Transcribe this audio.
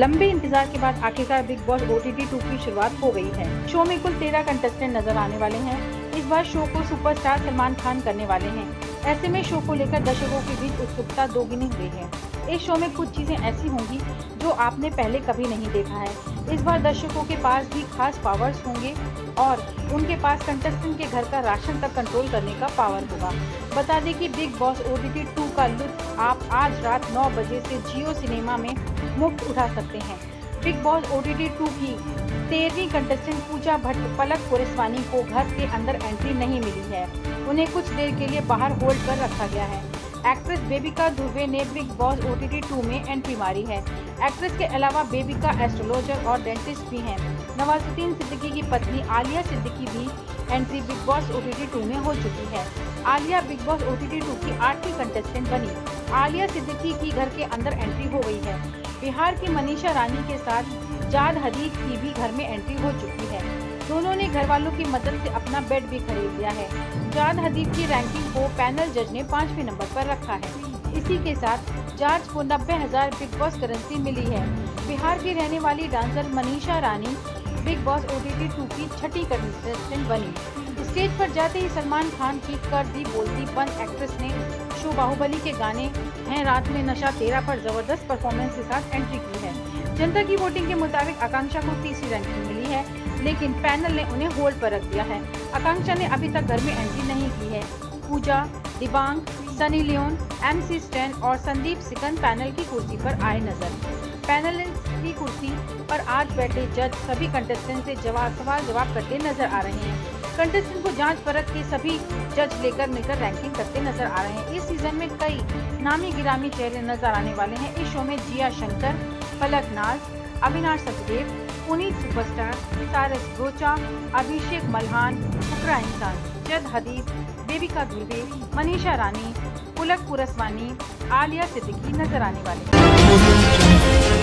लंबे इंतजार के बाद आखिरकार बिग बॉस OTT 2 की शुरुआत हो गई है। शो में कुल 13 कंटेस्टेंट नजर आने वाले हैं। इस बार शो को सुपरस्टार सलमान खान करने वाले हैं। ऐसे में शो को लेकर दर्शकों के बीच उत्सुकता दोगुनी हुई है। इस शो में कुछ चीजें ऐसी होंगी जो आपने पहले कभी नहीं देखा है। इस बार दर्शकों के पास भी खास पावर्स होंगे और उनके पास कंटेस्टेंट के घर का राशन तक कंट्रोल करने का पावर होगा। बता दें कि बिग बॉस OTT 2 का लुत्फ आप आज रात 9 बजे से जियो सिनेमा में मुफ्त उठा सकते हैं। बिग बॉस OTT 2 की 13वीं कंटेस्टेंट पूजा भट्ट पलक पुरस्वानी को घर के अंदर एंट्री नहीं मिली है। उन्हें कुछ देर के लिए बाहर होल्ड कर रखा गया है। एक्ट्रेस बेबिका धुर्वे ने बिग बॉस OTT 2 में एंट्री मारी है। एक्ट्रेस के अलावा बेबिका एस्ट्रोलॉजर और डेंटिस्ट भी हैं। नवाजुद्दीन सिद्दीकी की पत्नी आलिया सिद्दीकी भी एंट्री बिग बॉस OTT 2 में हो चुकी है। आलिया बिग बॉस OTT 2 की 8वीं कंटेस्टेंट बनी। आलिया सिद्दीकी की घर के अंदर एंट्री हो गई है। बिहार की मनीषा रानी के साथ जाद हदीद की भी घर में एंट्री हो चुकी है। दोनों ने घर वालों की मदद से अपना बेड भी खरीद लिया है। जाद हदीद की रैंकिंग को पैनल जज ने 5वें नंबर पर रखा है। इसी के साथ जाज को 90,000 बिग बॉस करेंसी मिली है। बिहार की रहने वाली dancer Manisha Rani Bigg Boss OTT 2 की 6ठी कंटेस्टेंट बनी। स्टेज पर जाते ही सलमान खान की कर दी बोलती बंद एक्ट्रेस ने शो बाहुबली के गाने हैं रात में नशा तेरा पर जबरदस्त परफॉर्मेंस के साथ एंट्री की है। जनता की वोटिंग के मुताबिक आकांक्षा को 3री रैंकिंग मिली है, लेकिन पैनल ने उन्हें होल्ड पर रख दिया है। आकांक्षा ने अभी तक घर में एंट्री नहीं की है। पूजा, दिबांग, सनी लियोन, MC स्टैन और संदीप सिकंद पैनल की कुर्सी पर आए नजर। पैनल की कुर्सी पर आज बैठे जज सभी कंटेस्टेंट से सवाल जवाब करते नजर आ रहे हैं। कंटेस्टेंट को जांच परख के सभी जज लेकर मिलकर रैंकिंग करते नजर आ रहे हैं। इस सीजन में कई नामी गिरामी चेहरे नजर आने वाले हैं। इस शो में जिया शंकर, फलक नाज, अविनाश सचदेव, पुनीत सुपरस्टार, सारस गोचा, अभिषेक मल्हान, फुकरा इंसान, जद हदीद, बेबिका धुर्वे, मनीषा रानी, पलक पुरस्वानी, आलिया सिद्दीकी नजर आने वाले हैं।